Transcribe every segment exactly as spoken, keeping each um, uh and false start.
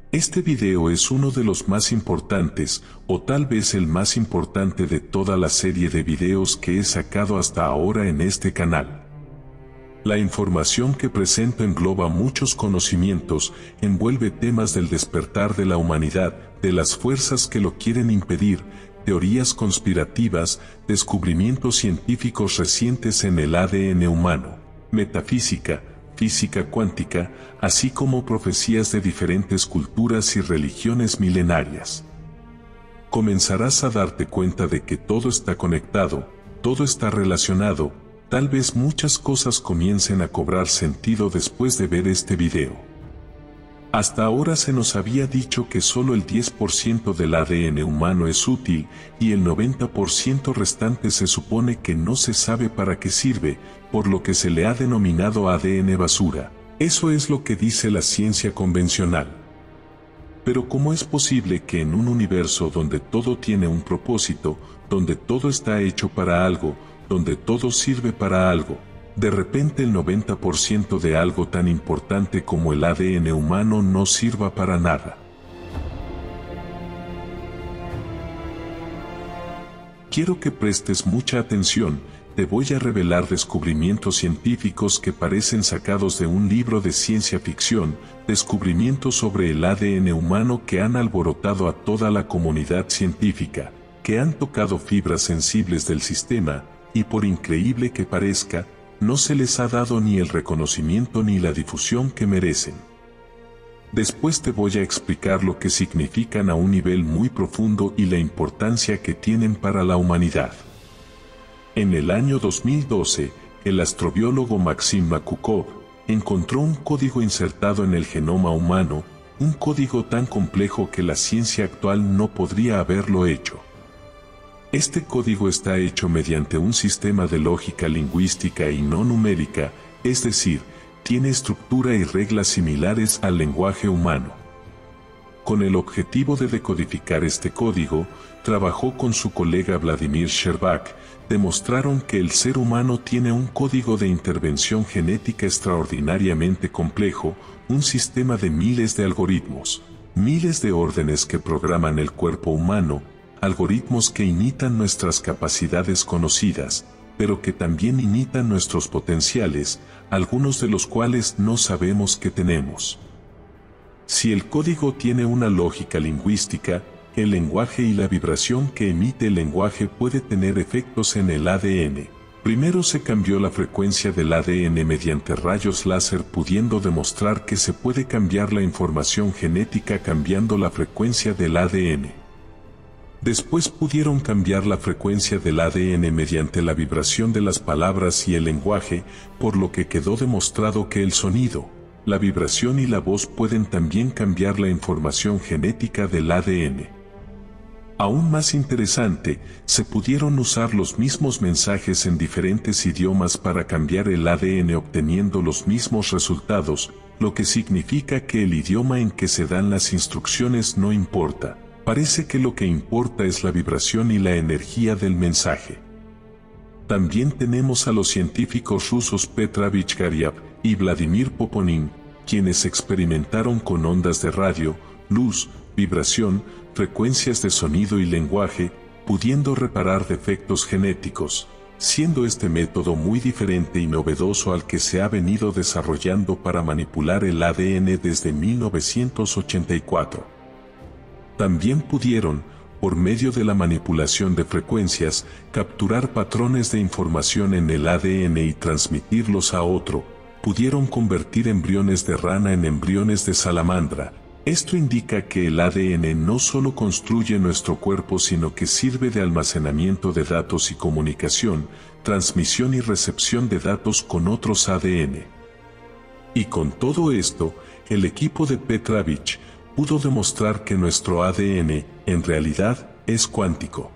Este video es uno de los más importantes, o tal vez el más importante de toda la serie de videos que he sacado hasta ahora en este canal. La información que presento engloba muchos conocimientos, envuelve temas del despertar de la humanidad, de las fuerzas que lo quieren impedir, teorías conspirativas, descubrimientos científicos recientes en el A D N humano, metafísica, física cuántica, así como profecías de diferentes culturas y religiones milenarias. Comenzarás a darte cuenta de que todo está conectado, todo está relacionado, tal vez muchas cosas comiencen a cobrar sentido después de ver este video. Hasta ahora se nos había dicho que solo el diez por ciento del A D N humano es útil y el noventa por ciento restante se supone que no se sabe para qué sirve, por lo que se le ha denominado A D N basura. Eso es lo que dice la ciencia convencional. Pero ¿cómo es posible que en un universo donde todo tiene un propósito, donde todo está hecho para algo, donde todo sirve para algo, de repente el noventa por ciento de algo tan importante como el A D N humano no sirva para nada? Quiero que prestes mucha atención, te voy a revelar descubrimientos científicos que parecen sacados de un libro de ciencia ficción, descubrimientos sobre el A D N humano que han alborotado a toda la comunidad científica, que han tocado fibras sensibles del sistema, y por increíble que parezca, no se les ha dado ni el reconocimiento ni la difusión que merecen. Después te voy a explicar lo que significan a un nivel muy profundo y la importancia que tienen para la humanidad. En el año dos mil doce, el astrobiólogo Maxim Makukov encontró un código insertado en el genoma humano, un código tan complejo que la ciencia actual no podría haberlo hecho. Este código está hecho mediante un sistema de lógica lingüística y no numérica, es decir, tiene estructura y reglas similares al lenguaje humano. Con el objetivo de decodificar este código, trabajó con su colega Vladimir Sherbak, demostraron que el ser humano tiene un código de intervención genética extraordinariamente complejo, un sistema de miles de algoritmos, miles de órdenes que programan el cuerpo humano, algoritmos que imitan nuestras capacidades conocidas, pero que también imitan nuestros potenciales, algunos de los cuales no sabemos que tenemos. Si el código tiene una lógica lingüística, el lenguaje y la vibración que emite el lenguaje puede tener efectos en el A D N. Primero se cambió la frecuencia del A D N mediante rayos láser, pudiendo demostrar que se puede cambiar la información genética cambiando la frecuencia del A D N. Después pudieron cambiar la frecuencia del A D N mediante la vibración de las palabras y el lenguaje, por lo que quedó demostrado que el sonido, la vibración y la voz pueden también cambiar la información genética del A D N. Aún más interesante, se pudieron usar los mismos mensajes en diferentes idiomas para cambiar el A D N obteniendo los mismos resultados, lo que significa que el idioma en que se dan las instrucciones no importa. Parece que lo que importa es la vibración y la energía del mensaje. También tenemos a los científicos rusos Petr Vichgariev y Vladimir Poponin, quienes experimentaron con ondas de radio, luz, vibración, frecuencias de sonido y lenguaje, pudiendo reparar defectos genéticos, siendo este método muy diferente y novedoso al que se ha venido desarrollando para manipular el A D N desde mil novecientos ochenta y cuatro. También pudieron, por medio de la manipulación de frecuencias, capturar patrones de información en el A D N y transmitirlos a otro. Pudieron convertir embriones de rana en embriones de salamandra. Esto indica que el A D N no solo construye nuestro cuerpo, sino que sirve de almacenamiento de datos y comunicación, transmisión y recepción de datos con otros A D N. Y con todo esto, el equipo de Petrovich pudo demostrar que nuestro A D N, en realidad, es cuántico.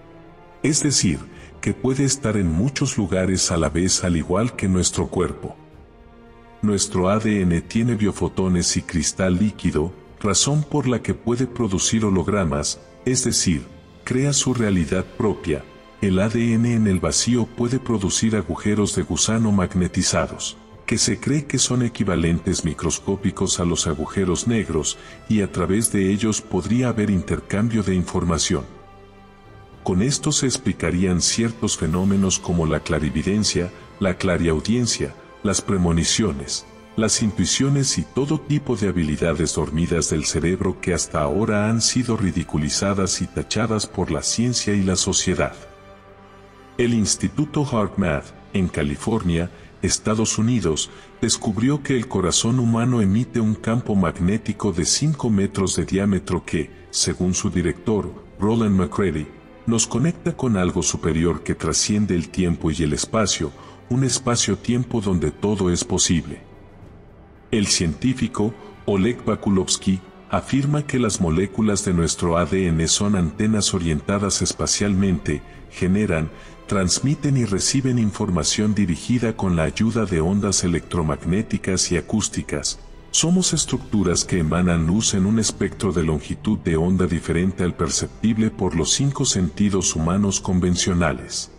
Es decir, que puede estar en muchos lugares a la vez al igual que nuestro cuerpo. Nuestro A D N tiene biofotones y cristal líquido, razón por la que puede producir hologramas, es decir, crea su realidad propia. El A D N en el vacío puede producir agujeros de gusano magnetizados, que se cree que son equivalentes microscópicos a los agujeros negros, y a través de ellos podría haber intercambio de información. Con esto se explicarían ciertos fenómenos como la clarividencia, la clariaudiencia, las premoniciones, las intuiciones y todo tipo de habilidades dormidas del cerebro que hasta ahora han sido ridiculizadas y tachadas por la ciencia y la sociedad. El Instituto HeartMath, en California, Estados Unidos, descubrió que el corazón humano emite un campo magnético de cinco metros de diámetro que, según su director, Roland McCready, nos conecta con algo superior que trasciende el tiempo y el espacio, un espacio-tiempo donde todo es posible. El científico, Oleg Vakulovsky, afirma que las moléculas de nuestro A D N son antenas orientadas espacialmente, generan, transmiten y reciben información dirigida con la ayuda de ondas electromagnéticas y acústicas. Somos estructuras que emanan luz en un espectro de longitud de onda diferente al perceptible por los cinco sentidos humanos convencionales.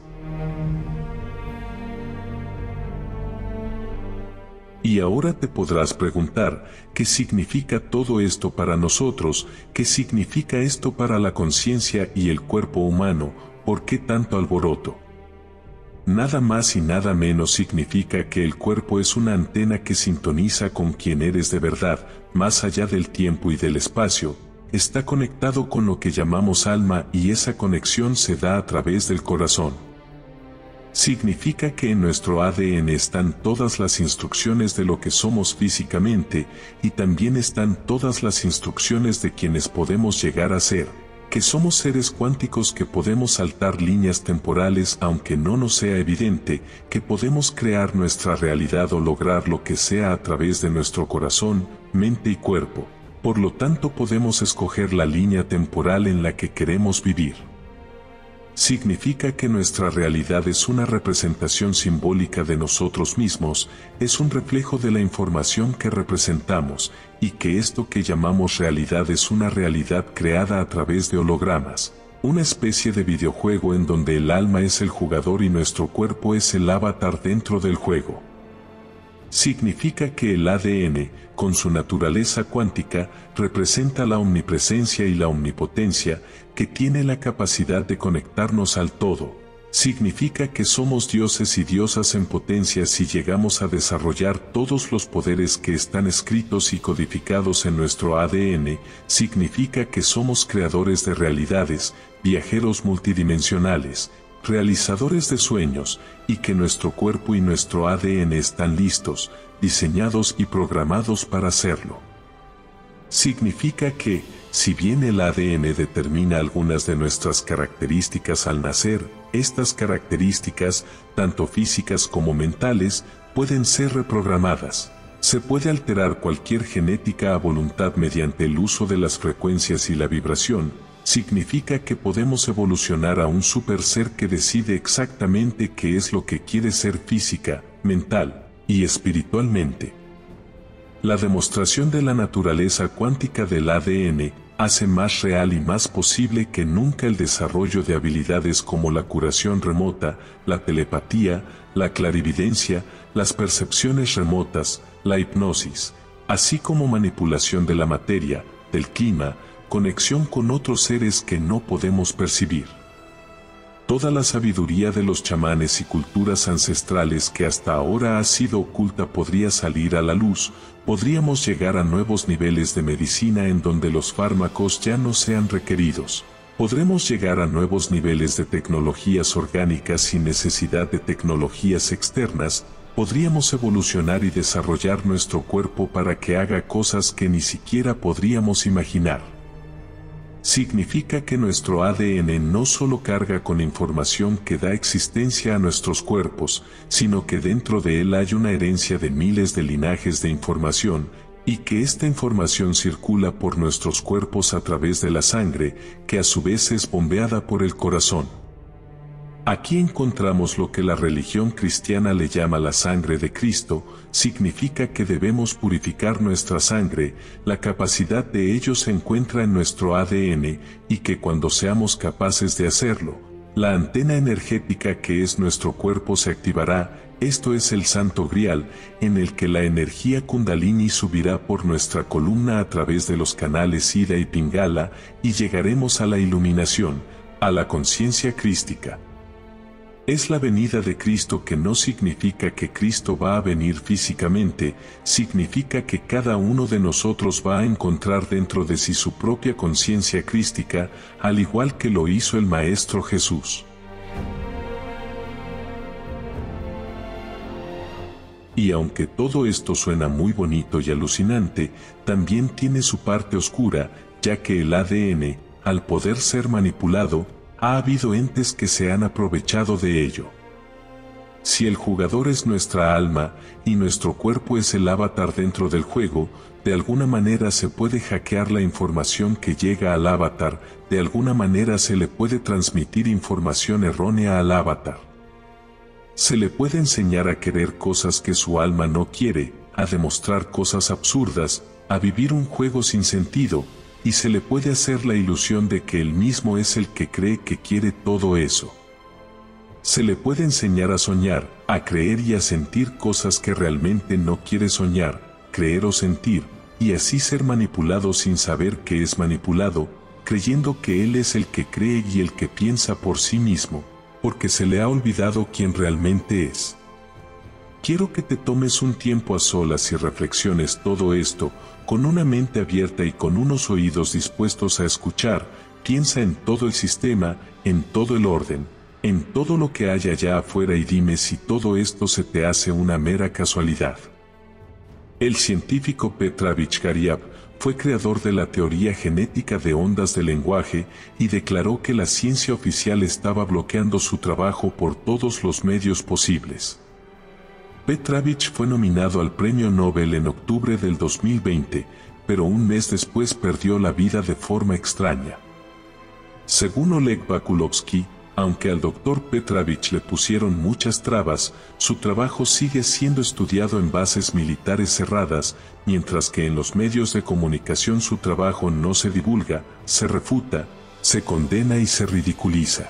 Y ahora te podrás preguntar, ¿qué significa todo esto para nosotros? ¿Qué significa esto para la conciencia y el cuerpo humano? ¿Por qué tanto alboroto? Nada más y nada menos significa que el cuerpo es una antena que sintoniza con quien eres de verdad, más allá del tiempo y del espacio, está conectado con lo que llamamos alma y esa conexión se da a través del corazón. Significa que en nuestro A D N están todas las instrucciones de lo que somos físicamente y también están todas las instrucciones de quienes podemos llegar a ser, que somos seres cuánticos que podemos saltar líneas temporales aunque no nos sea evidente, que podemos crear nuestra realidad o lograr lo que sea a través de nuestro corazón, mente y cuerpo. Por lo tanto podemos escoger la línea temporal en la que queremos vivir. Significa que nuestra realidad es una representación simbólica de nosotros mismos, es un reflejo de la información que representamos, y que esto que llamamos realidad es una realidad creada a través de hologramas, una especie de videojuego en donde el alma es el jugador y nuestro cuerpo es el avatar dentro del juego. Significa que el A D N, con su naturaleza cuántica, representa la omnipresencia y la omnipotencia, que tiene la capacidad de conectarnos al todo. Significa que somos dioses y diosas en potencia si llegamos a desarrollar todos los poderes que están escritos y codificados en nuestro A D N. Significa que somos creadores de realidades, viajeros multidimensionales, realizadores de sueños, y que nuestro cuerpo y nuestro A D N están listos, diseñados y programados para hacerlo. Significa que, si bien el A D N determina algunas de nuestras características al nacer, estas características, tanto físicas como mentales, pueden ser reprogramadas. Se puede alterar cualquier genética a voluntad mediante el uso de las frecuencias y la vibración. Significa que podemos evolucionar a un super ser que decide exactamente qué es lo que quiere ser física, mental y espiritualmente. La demostración de la naturaleza cuántica del A D N hace más real y más posible que nunca el desarrollo de habilidades como la curación remota, la telepatía, la clarividencia, las percepciones remotas, la hipnosis, así como manipulación de la materia, del clima, conexión con otros seres que no podemos percibir. Toda la sabiduría de los chamanes y culturas ancestrales que hasta ahora ha sido oculta podría salir a la luz, podríamos llegar a nuevos niveles de medicina en donde los fármacos ya no sean requeridos. Podremos llegar a nuevos niveles de tecnologías orgánicas sin necesidad de tecnologías externas, podríamos evolucionar y desarrollar nuestro cuerpo para que haga cosas que ni siquiera podríamos imaginar. Significa que nuestro A D N no solo carga con información que da existencia a nuestros cuerpos, sino que dentro de él hay una herencia de miles de linajes de información, y que esta información circula por nuestros cuerpos a través de la sangre, que a su vez es bombeada por el corazón. Aquí encontramos lo que la religión cristiana le llama la sangre de Cristo. Significa que debemos purificar nuestra sangre, la capacidad de ello se encuentra en nuestro A D N, y que cuando seamos capaces de hacerlo, La antena energética que es nuestro cuerpo se activará, esto es el Santo Grial, en el que la energía Kundalini subirá por nuestra columna a través de los canales Ida y Pingala, y llegaremos a la iluminación, a la conciencia crística. Es la venida de Cristo, que no significa que Cristo va a venir físicamente, significa que cada uno de nosotros va a encontrar dentro de sí su propia conciencia crística, al igual que lo hizo el Maestro Jesús. Y aunque todo esto suena muy bonito y alucinante, también tiene su parte oscura, ya que el A D N, al poder ser manipulado, ha habido entes que se han aprovechado de ello. Si el jugador es nuestra alma, y nuestro cuerpo es el avatar dentro del juego, de alguna manera se puede hackear la información que llega al avatar, de alguna manera se le puede transmitir información errónea al avatar. Se le puede enseñar a querer cosas que su alma no quiere, a demostrar cosas absurdas, a vivir un juego sin sentido, y se le puede hacer la ilusión de que él mismo es el que cree que quiere todo eso. Se le puede enseñar a soñar, a creer y a sentir cosas que realmente no quiere soñar, creer o sentir, y así ser manipulado sin saber que es manipulado, creyendo que él es el que cree y el que piensa por sí mismo, porque se le ha olvidado quién realmente es. Quiero que te tomes un tiempo a solas y reflexiones todo esto, con una mente abierta y con unos oídos dispuestos a escuchar. Piensa en todo el sistema, en todo el orden, en todo lo que hay allá afuera y dime si todo esto se te hace una mera casualidad. El científico Petra Vichgariab fue creador de la teoría genética de ondas de lenguaje y declaró que la ciencia oficial estaba bloqueando su trabajo por todos los medios posibles. Petravich fue nominado al Premio Nobel en octubre del dos mil veinte, pero un mes después perdió la vida de forma extraña. Según Oleg Bakulovsky, aunque al doctor Petravich le pusieron muchas trabas, su trabajo sigue siendo estudiado en bases militares cerradas, mientras que en los medios de comunicación su trabajo no se divulga, se refuta, se condena y se ridiculiza.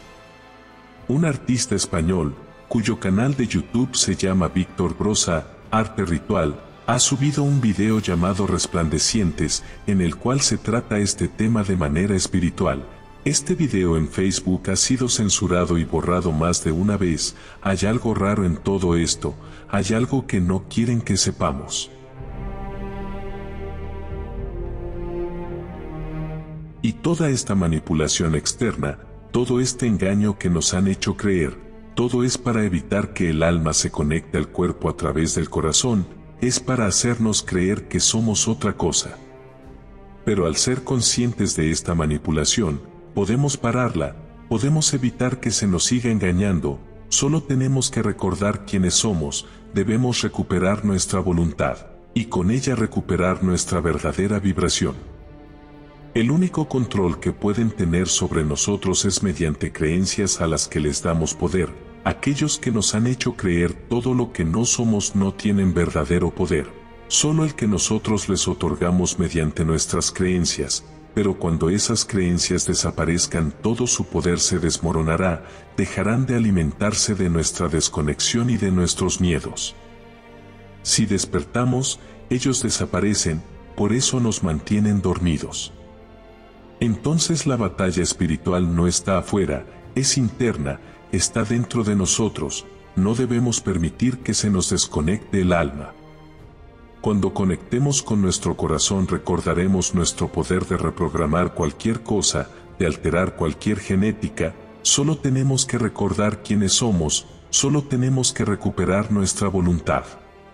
Un artista español, cuyo canal de YouTube se llama Víctor Brosa, Arte Ritual, ha subido un video llamado Resplandecientes, en el cual se trata este tema de manera espiritual. Este video en Facebook ha sido censurado y borrado más de una vez. Hay algo raro en todo esto, hay algo que no quieren que sepamos. Y toda esta manipulación externa, todo este engaño que nos han hecho creer, todo es para evitar que el alma se conecte al cuerpo a través del corazón, es para hacernos creer que somos otra cosa. Pero al ser conscientes de esta manipulación, podemos pararla, podemos evitar que se nos siga engañando, solo tenemos que recordar quiénes somos, debemos recuperar nuestra voluntad, y con ella recuperar nuestra verdadera vibración. El único control que pueden tener sobre nosotros es mediante creencias a las que les damos poder. Aquellos que nos han hecho creer todo lo que no somos no tienen verdadero poder, solo el que nosotros les otorgamos mediante nuestras creencias, pero cuando esas creencias desaparezcan todo su poder se desmoronará, dejarán de alimentarse de nuestra desconexión y de nuestros miedos. Si despertamos, ellos desaparecen, por eso nos mantienen dormidos. Entonces la batalla espiritual no está afuera, es interna, está dentro de nosotros, no debemos permitir que se nos desconecte el alma. Cuando conectemos con nuestro corazón recordaremos nuestro poder de reprogramar cualquier cosa, de alterar cualquier genética, solo tenemos que recordar quiénes somos, solo tenemos que recuperar nuestra voluntad.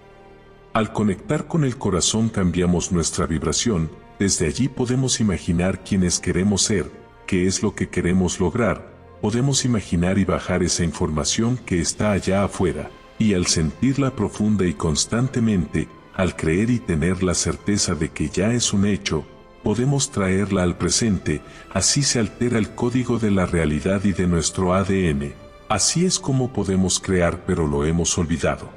Al conectar con el corazón cambiamos nuestra vibración, desde allí podemos imaginar quiénes queremos ser, qué es lo que queremos lograr, podemos imaginar y bajar esa información que está allá afuera, y al sentirla profunda y constantemente, al creer y tener la certeza de que ya es un hecho, podemos traerla al presente, así se altera el código de la realidad y de nuestro A D N. Así es como podemos crear, pero lo hemos olvidado.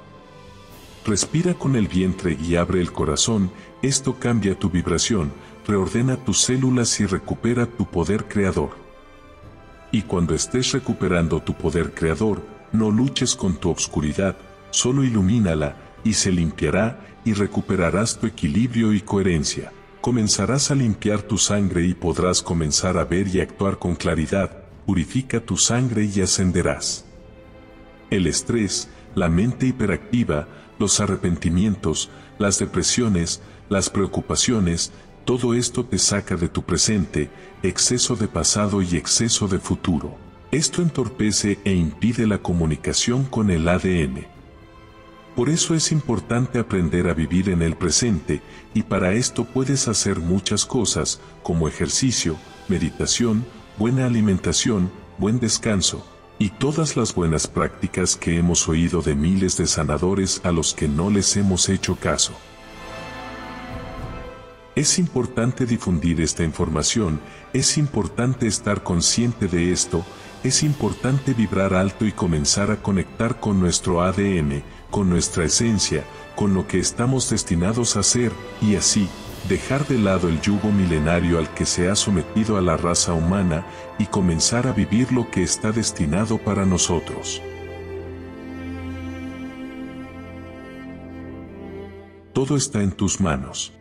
Respira con el vientre y abre el corazón, esto cambia tu vibración, reordena tus células y recupera tu poder creador. Y cuando estés recuperando tu poder creador, no luches con tu obscuridad, solo ilumínala, y se limpiará, y recuperarás tu equilibrio y coherencia. Comenzarás a limpiar tu sangre y podrás comenzar a ver y actuar con claridad. Purifica tu sangre y ascenderás. El estrés, la mente hiperactiva, los arrepentimientos, las depresiones, las preocupaciones, todo esto te saca de tu presente, exceso de pasado y exceso de futuro. Esto entorpece e impide la comunicación con el A D N. Por eso es importante aprender a vivir en el presente, y para esto puedes hacer muchas cosas, como ejercicio, meditación, buena alimentación, buen descanso, y todas las buenas prácticas que hemos oído de miles de sanadores a los que no les hemos hecho caso. Es importante difundir esta información, es importante estar consciente de esto, es importante vibrar alto y comenzar a conectar con nuestro A D N, con nuestra esencia, con lo que estamos destinados a ser, y así, dejar de lado el yugo milenario al que se ha sometido a la raza humana, y comenzar a vivir lo que está destinado para nosotros. Todo está en tus manos.